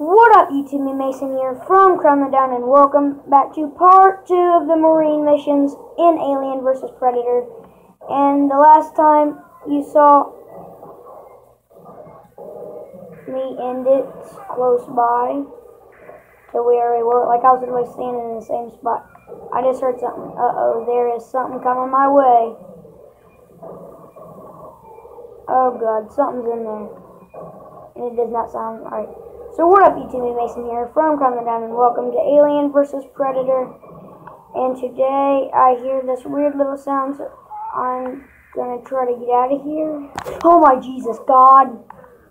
What up, YouTube? Me Mason here from Crown the Down, and welcome back to part 2 of the Marine missions in Alien vs. Predator. And the last time you saw me end it close by to where we were, like I was literally standing in the same spot. I just heard something. Uh-oh, there is something coming my way. Oh god, something's in there. And it does not sound right. So what up, YouTube? Me Mason here from Crown the Down, and welcome to Alien vs. Predator. And today I hear this weird little sound, so I'm gonna try to get out of here. Oh my Jesus, God!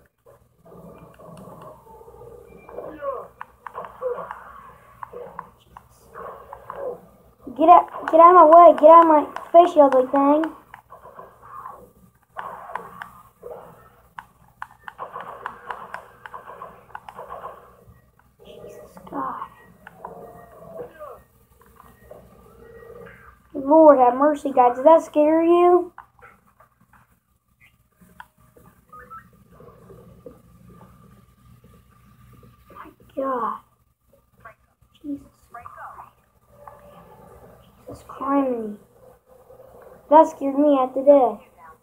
Get out of my way! Get out of my face shield-like thing! God. Lord have mercy, guys. Does that scare you? My God. Jesus Christ. That scared me at the day.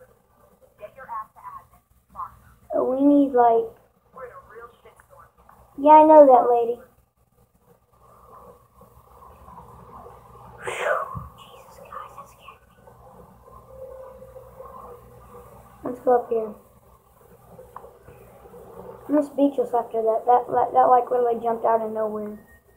We need, like... Yeah, I know that lady. Jesus, guys, that scared me. Let's go up here. I'm speechless after that. That like literally jumped out of nowhere.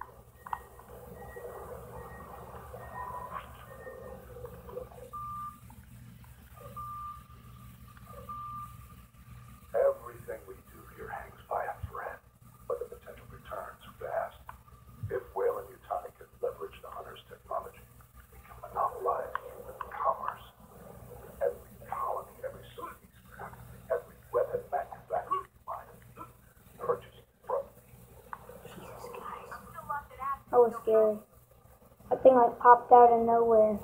Everything we do here hangs by a thread, but the potential returns are vast. If Whale and Yutani can leverage the Hunter's technology, we can monopolize human commerce. Every colony, every spacecraft, every weapon manufacturing line, purchased from me. Jesus, guys. That was scary. That thing like popped out of nowhere.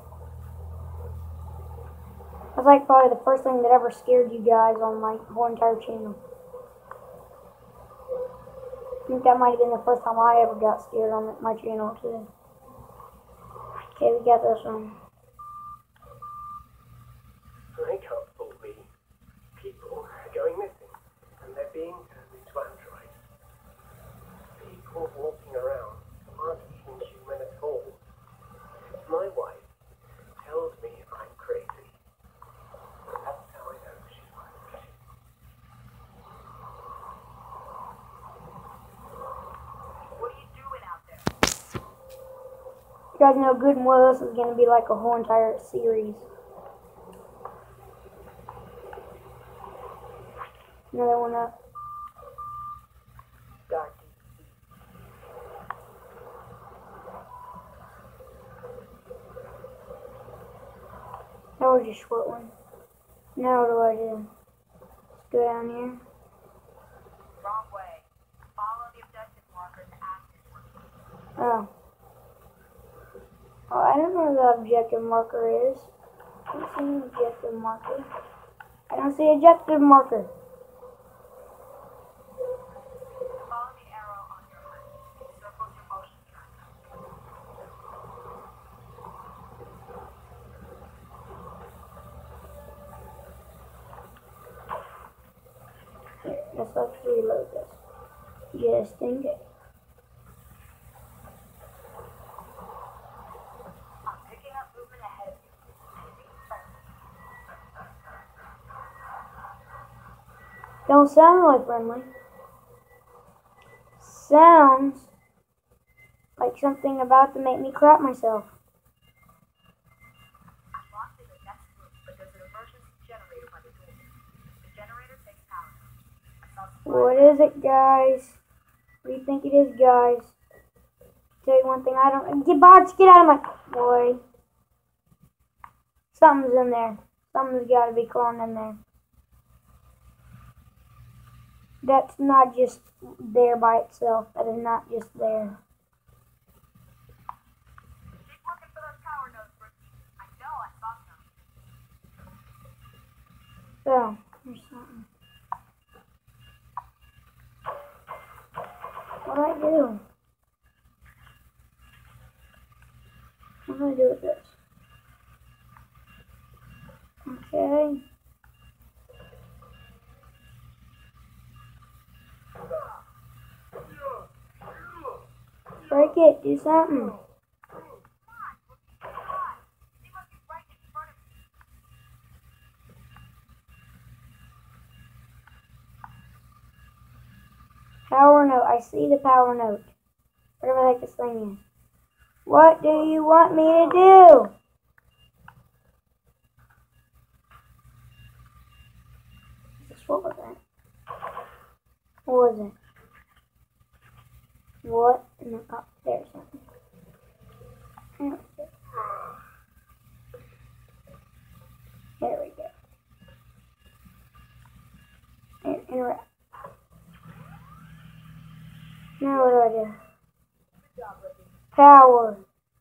That's like probably the first thing that ever scared you guys on my whole entire channel. I think that might have been the first time I ever got scared on my channel too. Okay, we got this one. They can't fool me. People are going missing, and they're being turned into androids. People walking around aren't even human at all. My wife tells me I'm crazy. That's how I know she's right. What are you doing out there? You guys know good and well this is going to be like a whole entire series. Another one up. Darky. That was a short one. Now what do I do? Let's go down here. Wrong way. Follow the objective marker to active. Oh. Oh, I don't know where the objective marker is. I don't see an objective marker. I don't see objective marker. Follow the arrow on your HUD. Circles your motion tracker. Here, let's actually reload this. Just in case. I'm picking up movement ahead of you. Don't sound like friendly. Sounds like something about to make me crap myself. I'm locked in the next room, but there's an emergency generator by the door. The generator takes power. I saw some What is it, guys? What do you think it is, guys? Tell you one thing, I don't... Get bots, get out of my... Boy. Something's in there. Something's got to be crawling in there. That's not just there by itself. That is not just there. Keep looking for those power nodes, Rookie. I know I saw some. So, there's something. What do I do? What do I do with this? Okay. Break it. Do something. Power note. I see the power note. Whatever the heck this thing is. What do you want me to do? What was that? What was it? What in the up there? Something. There we go. Interact. Now what do I do? Power.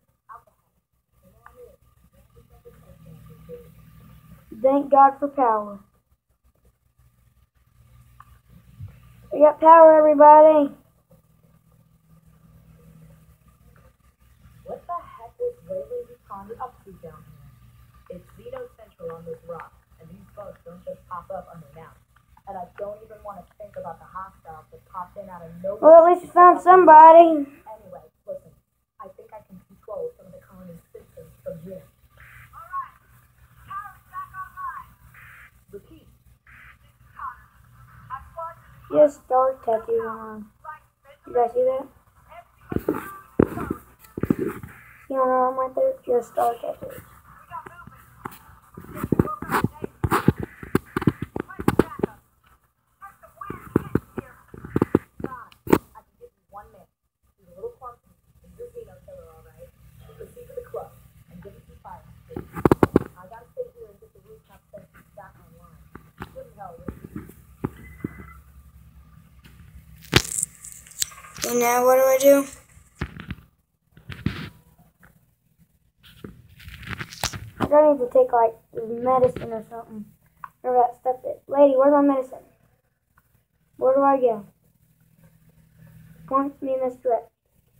Thank God for power. We got power, everybody. What the heck is Waverly Pond up to down here? It's Xeno Central on this rock, and these bugs don't just pop up unannounced. And I don't even want to think about the hostiles that popped in out of nowhere. Well, at least we found somebody. Anyway, listen, I think I can control some of the colony's systems from here. Alright. Power's back online. Repeat. This is Connor. I've spotted the Yes, dark tattoo on. You guys see that? See on her arm right there? Just dark tattoo. And now what do I do? I gotta need to take like medicine or something. Whatever that stuff is. Lady, where's my medicine? Where do I go? Point me in this direction.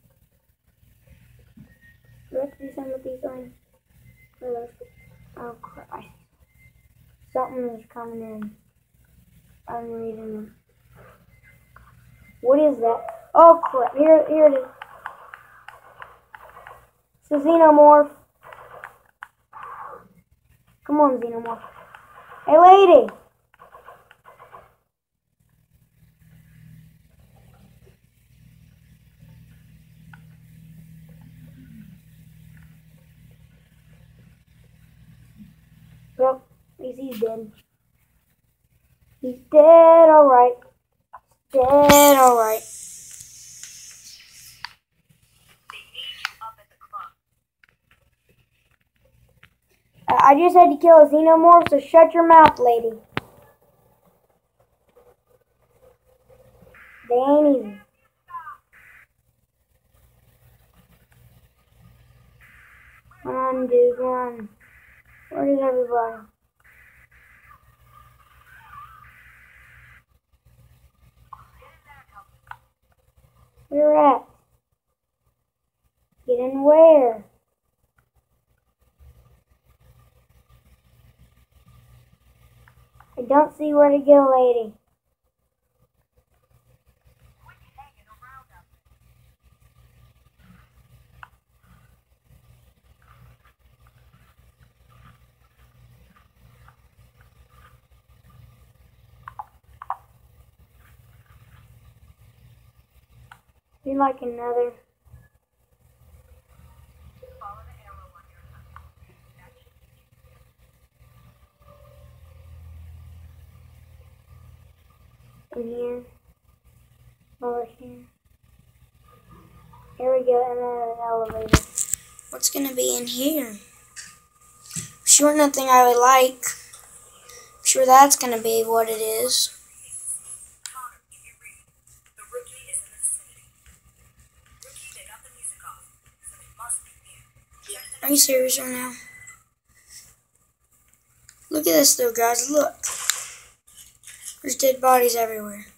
Do I have to do something with these things? Oh Christ. Something is coming in. I'm reading them. What is that? Oh crap, here it is. It's a xenomorph. Come on, xenomorph. Hey lady! Well, at least he's dead. He's dead, alright. Dead, alright. I just had to kill a xenomorph, so shut your mouth, lady. They ain't easy. Come on, dude, come on. Where is everybody? Where at? Get in where? I don't see where to go, lady. Be like another. follow the arrow on your compass. That should lead you In here. Over here. Here we go, and then an elevator. What's gonna be in here? Sure, nothing I would like. I'm sure that's gonna be what it is. Connor, if you're reading, the rookie is in the vicinity. Rookie, they got the music off, so they must be near. Check the Are you serious right now? Look at this though, guys, look. There's dead bodies everywhere.